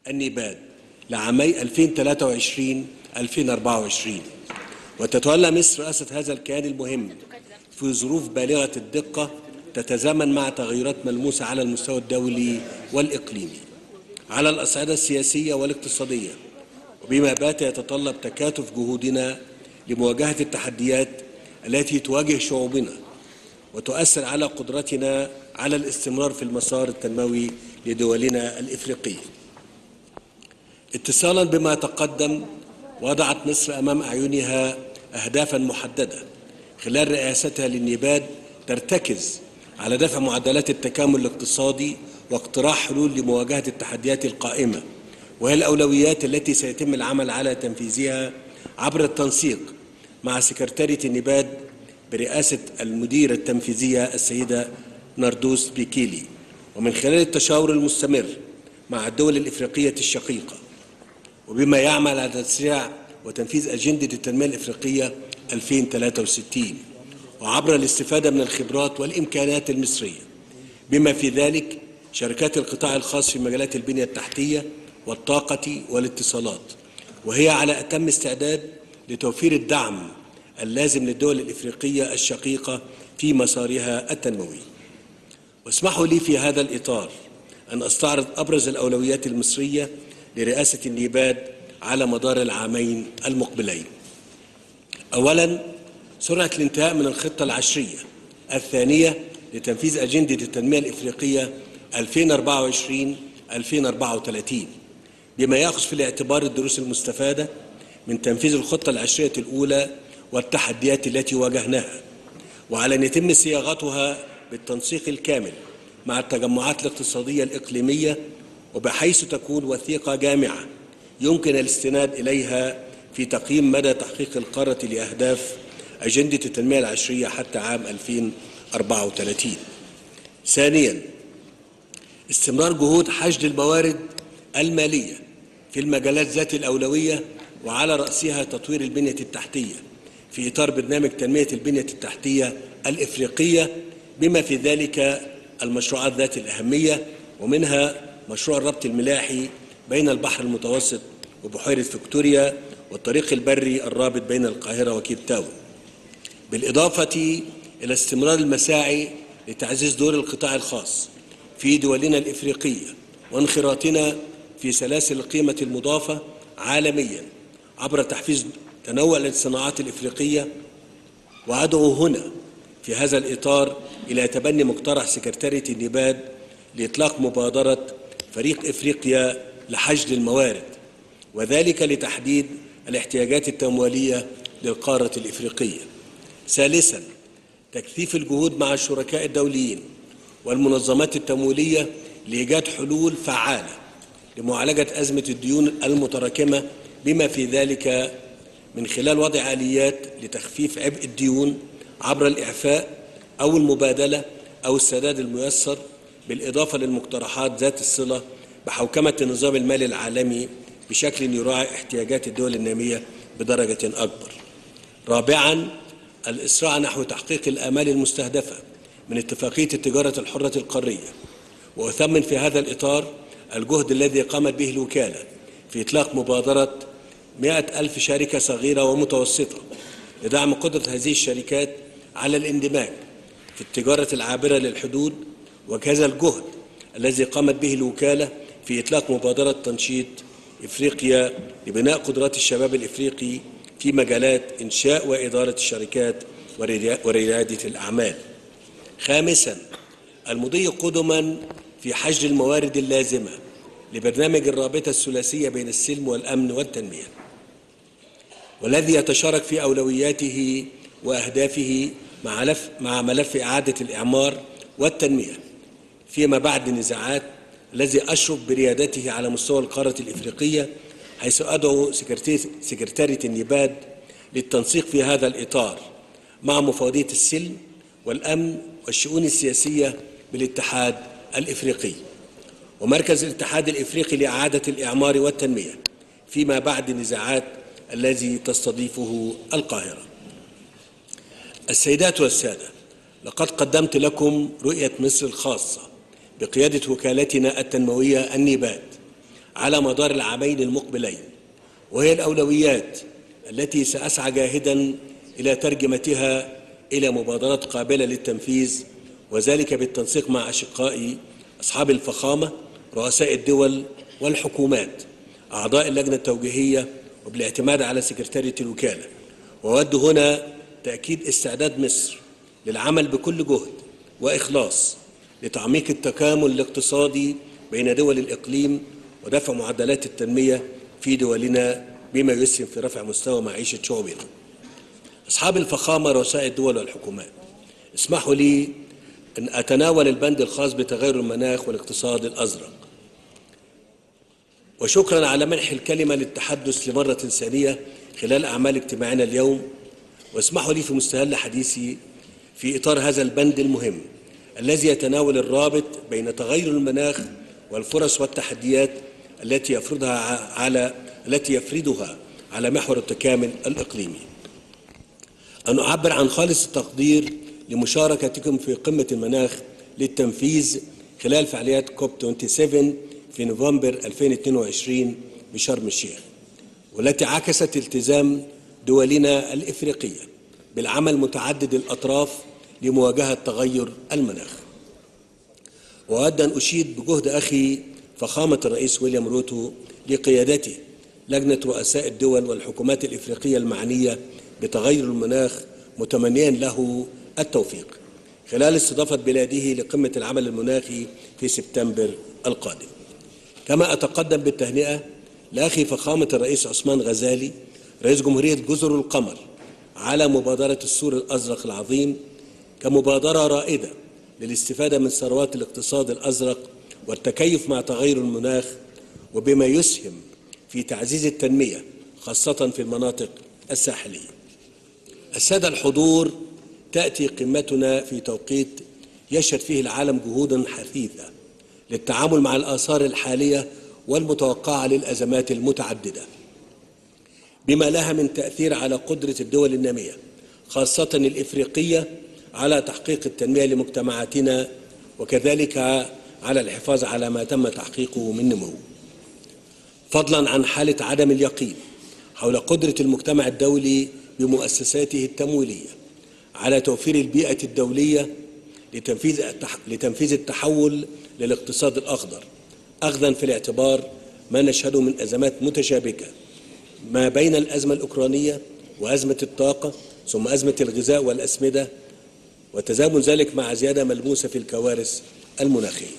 النيباد لعامي 2023-2024، وتتولى مصر رئاسة هذا الكيان المهم في ظروف بالغة الدقة تتزامن مع تغيرات ملموسة على المستوى الدولي والإقليمي على الأصعدة السياسية والاقتصادية، وبما بات يتطلب تكاتف جهودنا لمواجهة التحديات التي تواجه شعوبنا وتؤثر على قدرتنا على الاستمرار في المسار التنموي لدولنا الإفريقية. اتصالا بما تقدم، وضعت مصر أمام أعينها أهدافا محددة خلال رئاستها للنيباد ترتكز على دفع معدلات التكامل الاقتصادي واقتراح حلول لمواجهة التحديات القائمة، وهي الأولويات التي سيتم العمل على تنفيذها عبر التنسيق مع سكرتارية النيباد برئاسة المديرة التنفيذية السيدة ناردوس بيكيلي، ومن خلال التشاور المستمر مع الدول الإفريقية الشقيقة، وبما يعمل على تسريع وتنفيذ أجندة التنمية الإفريقية 2063، وعبر الاستفادة من الخبرات والإمكانات المصرية، بما في ذلك شركات القطاع الخاص في مجالات البنية التحتية والطاقة والاتصالات، وهي على أتم استعداد لتوفير الدعم اللازم للدول الإفريقية الشقيقة في مسارها التنموي. واسمحوا لي في هذا الإطار أن أستعرض أبرز الأولويات المصرية لرئاسة النيباد على مدار العامين المقبلين. أولاً، سرعة الانتهاء من الخطة العشرية الثانية لتنفيذ أجندة التنمية الإفريقية 2024-2034، بما يأخذ في الاعتبار الدروس المستفادة من تنفيذ الخطة العشرية الأولى والتحديات التي واجهناها، وعلى أن يتم صياغتها بالتنسيق الكامل مع التجمعات الاقتصادية الإقليمية، وبحيث تكون وثيقة جامعة يمكن الاستناد إليها في تقييم مدى تحقيق القارة لأهداف أجندة التنمية العشرية حتى عام 2034. ثانياً، استمرار جهود حشد الموارد المالية في المجالات ذات الأولوية، وعلى رأسها تطوير البنية التحتية في إطار برنامج تنمية البنية التحتية الإفريقية، بما في ذلك المشروعات ذات الأهمية، ومنها مشروع الربط الملاحي بين البحر المتوسط وبحيرة فيكتوريا والطريق البري الرابط بين القاهرة وكيب تاون، بالإضافة إلى استمرار المساعي لتعزيز دور القطاع الخاص في دولنا الإفريقية وانخراطنا في سلاسل القيمة المضافة عالمياً عبر تحفيز تنوع الصناعات الإفريقية. وأدعو هنا في هذا الإطار إلى تبني مقترح سكرتارية النيباد لإطلاق مبادرة فريق إفريقيا لحشد الموارد، وذلك لتحديد الاحتياجات التمويلية للقارة الإفريقية. ثالثاً، تكثيف الجهود مع الشركاء الدوليين والمنظمات التمويلية لإيجاد حلول فعالة لمعالجة أزمة الديون المتراكمة، بما في ذلك من خلال وضع آليات لتخفيف عبء الديون عبر الإعفاء أو المبادلة أو السداد الميسر، بالإضافة للمقترحات ذات الصلة بحوكمة النظام المالي العالمي بشكل يراعي احتياجات الدول النامية بدرجة أكبر. رابعاً، الإسراع نحو تحقيق الآمال المستهدفة من اتفاقية التجارة الحرة القارية، وأثمن في هذا الإطار الجهد الذي قامت به الوكالة في إطلاق مبادرة 100,000 شركة صغيرة ومتوسطة لدعم قدرة هذه الشركات على الاندماج في التجارة العابرة للحدود، وكذا الجهد الذي قامت به الوكالة في إطلاق مبادرة تنشيط إفريقيا لبناء قدرات الشباب الإفريقي في مجالات إنشاء وإدارة الشركات وريادة الأعمال. خامساً، المضي قدماً في حشد الموارد اللازمة لبرنامج الرابطة الثلاثية بين السلم والأمن والتنمية، والذي يتشارك في أولوياته وأهدافه مع ملف إعادة الإعمار والتنمية فيما بعد النزاعات، الذي أشرف بريادته على مستوى القارة الإفريقية، حيث أدعو سكرتارية النيباد للتنسيق في هذا الإطار مع مفوضية السلم والأمن والشؤون السياسية بالاتحاد الإفريقي ومركز الاتحاد الإفريقي لإعادة الإعمار والتنمية فيما بعد النزاعات الذي تستضيفه القاهرة. السيدات والسادة، لقد قدمت لكم رؤية مصر الخاصة بقيادة وكالتنا التنموية النيباد على مدار العامين المقبلين، وهي الأولويات التي سأسعى جاهدا إلى ترجمتها إلى مبادرات قابلة للتنفيذ، وذلك بالتنسيق مع أشقائي أصحاب الفخامة رؤساء الدول والحكومات أعضاء اللجنة التوجيهية، وبالاعتماد على سكرتارية الوكالة. وأود هنا تأكيد استعداد مصر للعمل بكل جهد وإخلاص لتعميق التكامل الاقتصادي بين دول الإقليم ودفع معدلات التنمية في دولنا بما يسهم في رفع مستوى معيشة شعوبنا. أصحاب الفخامة رؤساء الدول والحكومات، اسمحوا لي أن أتناول البند الخاص بتغير المناخ والاقتصاد الأزرق. وشكرا على منح الكلمة للتحدث لمرة ثانية خلال أعمال اجتماعنا اليوم، واسمحوا لي في مستهل حديثي في إطار هذا البند المهم الذي يتناول الرابط بين تغير المناخ والفرص والتحديات التي يفردها على محور التكامل الإقليمي. أن أعبر عن خالص التقدير لمشاركتكم في قمة المناخ للتنفيذ خلال فعاليات كوب 27 في نوفمبر 2022 بشرم الشيخ، والتي عكست التزام دولنا الإفريقية بالعمل متعدد الأطراف لمواجهة تغير المناخ. وأود أن أشيد بجهد أخي فخامة الرئيس ويليام روتو لقيادته لجنة رؤساء الدول والحكومات الإفريقية المعنية بتغير المناخ، متمنيا له التوفيق خلال استضافة بلاده لقمة العمل المناخي في سبتمبر القادم. كما أتقدم بالتهنئة لأخي فخامة الرئيس عثمان غزالي رئيس جمهورية جزر القمر على مبادرة السور الأزرق العظيم كمبادرة رائدة للاستفادة من ثروات الاقتصاد الأزرق والتكيف مع تغير المناخ، وبما يسهم في تعزيز التنمية خاصة في المناطق الساحلية. السادة الحضور، تأتي قمتنا في توقيت يشهد فيه العالم جهودا حثيثة للتعامل مع الآثار الحالية والمتوقعة للأزمات المتعددة، بما لها من تأثير على قدرة الدول النامية خاصة الإفريقية على تحقيق التنمية لمجتمعاتنا، وكذلك على الحفاظ على ما تم تحقيقه من نمو، فضلا عن حالة عدم اليقين حول قدرة المجتمع الدولي بمؤسساته التمويلية على توفير البيئة الدولية لتنفيذ التحول للاقتصاد الأخضر، أخذا في الاعتبار ما نشهده من أزمات متشابكة ما بين الأزمة الأوكرانية وأزمة الطاقة ثم أزمة الغذاء والأسمدة، وتزامن ذلك مع زيادة ملموسة في الكوارث المناخية.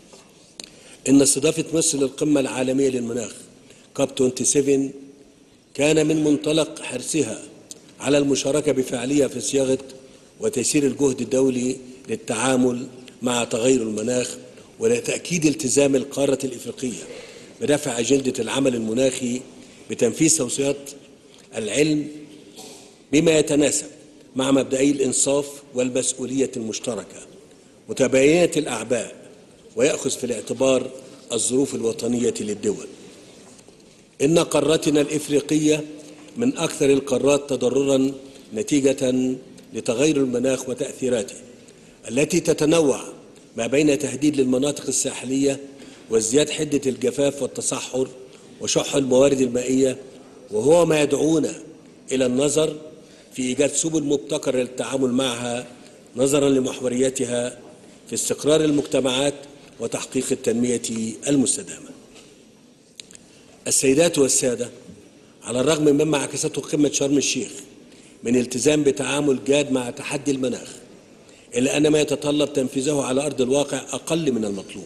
إن استضافة مصر للقمة العالمية للمناخ كوب 27 كان من منطلق حرصها على المشاركة بفعالية في صياغة وتيسير الجهد الدولي للتعامل مع تغير المناخ، ولتأكيد التزام القارة الإفريقية بدفع أجندة العمل المناخي بتنفيذ توصيات العلم بما يتناسب مع مبدئي الإنصاف والمسؤولية المشتركة متباينة الأعباء، ويأخذ في الاعتبار الظروف الوطنية للدول. إن قارتنا الإفريقية من أكثر القارات تضرراً نتيجة لتغير المناخ وتأثيراته التي تتنوع ما بين تهديد للمناطق الساحلية وازدياد حدة الجفاف والتصحر وشح الموارد المائية، وهو ما يدعونا إلى النظر في إيجاد سبل مبتكرة للتعامل معها نظراً لمحوريتها في استقرار المجتمعات وتحقيق التنمية المستدامة. السيدات والسادة، على الرغم مما عكسته قمة شرم الشيخ من التزام بتعامل جاد مع تحدي المناخ، إلا أن ما يتطلب تنفيذه على أرض الواقع أقل من المطلوب،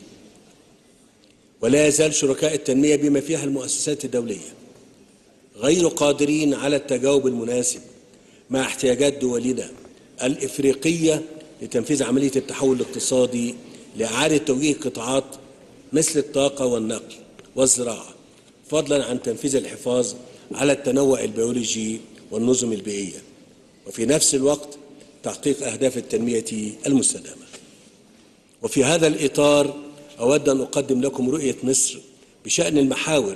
ولا يزال شركاء التنمية بما فيها المؤسسات الدولية غير قادرين على التجاوب المناسب مع احتياجات دولنا الإفريقية لتنفيذ عملية التحول الاقتصادي لإعادة توجيه قطاعات مثل الطاقة والنقل والزراعة، فضلا عن تنفيذ الحفاظ على التنوع البيولوجي والنظم البيئية، وفي نفس الوقت تحقيق أهداف التنمية المستدامة. وفي هذا الإطار أود أن أقدم لكم رؤية مصر بشأن المحاور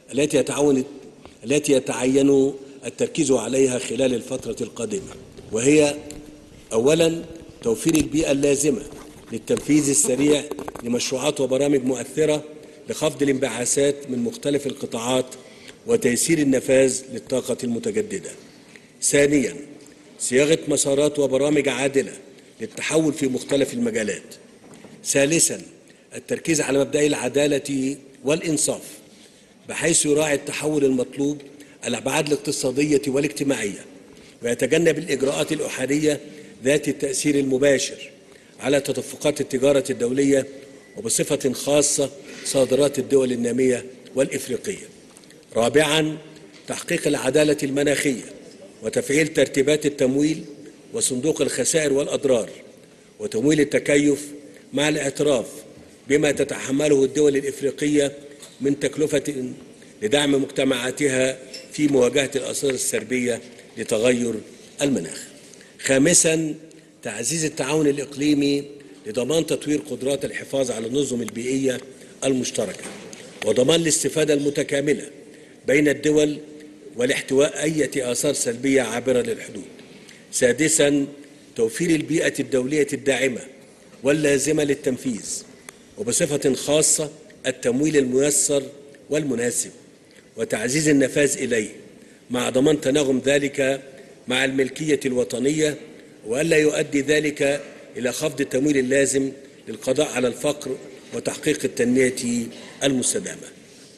التي يتعين التركيز عليها خلال الفترة القادمة، وهي: أولاً، توفير البيئة اللازمة للتنفيذ السريع لمشروعات وبرامج مؤثرة لخفض الانبعاثات من مختلف القطاعات وتيسير النفاذ للطاقة المتجددة. ثانياً، صياغة مسارات وبرامج عادلة للتحول في مختلف المجالات. ثالثاً، التركيز على مبدأ العدالة والإنصاف بحيث يراعي التحول المطلوب الأبعاد الاقتصادية والاجتماعية، ويتجنب الإجراءات الأحادية ذات التأثير المباشر على تدفقات التجارة الدولية وبصفة خاصة صادرات الدول النامية والإفريقية. رابعاً، تحقيق العدالة المناخية وتفعيل ترتيبات التمويل وصندوق الخسائر والأضرار وتمويل التكيف مع الاعتراف بما تتحمله الدول الإفريقية من تكلفة لدعم مجتمعاتها في مواجهة الآثار السلبية لتغير المناخ. خامساً، تعزيز التعاون الإقليمي لضمان تطوير قدرات الحفاظ على النظم البيئية المشتركة وضمان الاستفادة المتكاملة بين الدول والاحتواء أي آثار سلبية عابرة للحدود. سادساً، توفير البيئة الدولية الداعمة واللازمة للتنفيذ وبصفة خاصة التمويل الميسر والمناسب وتعزيز النفاذ إليه مع ضمان تناغم ذلك مع الملكية الوطنية، وألا يؤدي ذلك إلى خفض التمويل اللازم للقضاء على الفقر وتحقيق التنمية المستدامة.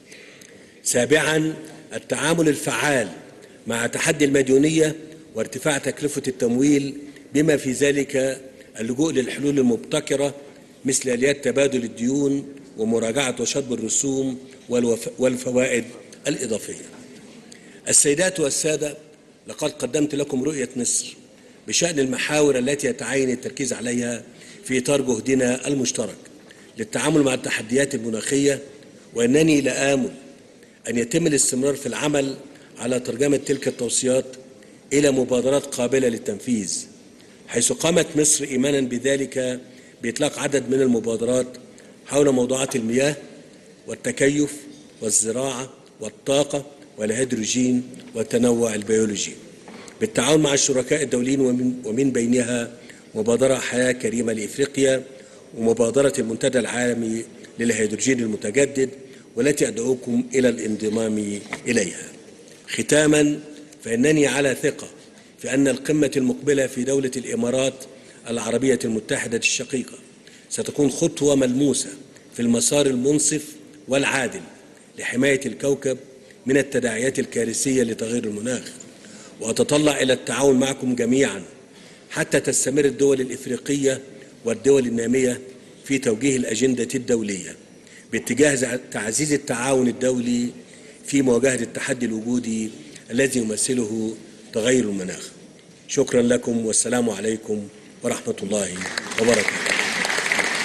سابعاً، التعامل الفعال مع تحدي المديونية وارتفاع تكلفة التمويل بما في ذلك اللجوء للحلول المبتكرة مثل آليات تبادل الديون ومراجعة وشطب الرسوم والفوائد الإضافية. السيدات والسادة، لقد قدمت لكم رؤية مصر بشأن المحاور التي يتعين التركيز عليها في إطار جهدنا المشترك للتعامل مع التحديات المناخية، وأنني لا آمل أن يتم الاستمرار في العمل على ترجمة تلك التوصيات إلى مبادرات قابلة للتنفيذ، حيث قامت مصر إيمانا بذلك بإطلاق عدد من المبادرات حول موضوعات المياه والتكيف والزراعة والطاقة والهيدروجين والتنوع البيولوجي بالتعاون مع الشركاء الدوليين، ومن بينها مبادرة حياة كريمة لإفريقيا ومبادرة المنتدى العالمي للهيدروجين المتجدد، والتي أدعوكم إلى الانضمام إليها. ختاما، فإنني على ثقة في أن القمة المقبلة في دولة الإمارات العربية المتحدة الشقيقة ستكون خطوة ملموسة في المسار المنصف والعادل لحماية الكوكب من التداعيات الكارثية لتغير المناخ، وأتطلع إلى التعاون معكم جميعا حتى تستمر الدول الإفريقية والدول النامية في توجيه الأجندة الدولية باتجاه تعزيز التعاون الدولي في مواجهة التحدي الوجودي الذي يمثله تغير المناخ. شكرا لكم والسلام عليكم ورحمة الله وبركاته.